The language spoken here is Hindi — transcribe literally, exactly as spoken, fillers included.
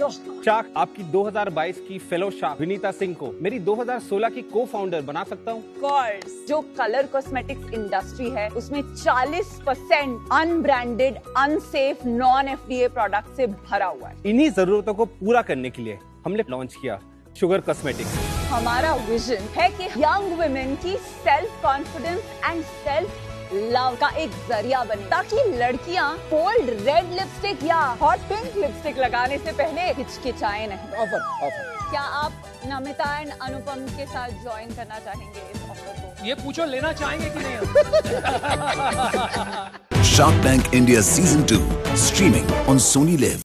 शार्क आपकी दो हज़ार बाईस की फेलो शार्क विनीता सिंह को मेरी दो हज़ार सोलह की को फाउंडर बना सकता हूँ? कोर्स जो कलर कॉस्मेटिक्स इंडस्ट्री है उसमें चालीस percent unbranded, unsafe, non FDA product से भरा हुआ है। इन्हीं जरूरतों को पूरा करने के लिए हमने लॉन्च किया शुगर कॉस्मेटिक्स। हमारा विजन है कि यंग वुमेन की self confidence and self love का एक जरिया बने, ताकि लड़कियां बोल्ड रेड लिपस्टिक या हॉट पिंक लिपस्टिक लगाने से पहले हिचकिचाएं नहीं। ऑफर ऑफर क्या आप नमिता एंड अनुपम के साथ ज्वाइन करना चाहेंगे इस ऑफर को? ये पूछो लेना चाहेंगे कि नहीं? Shark Tank India Season two, streaming on Sony Live.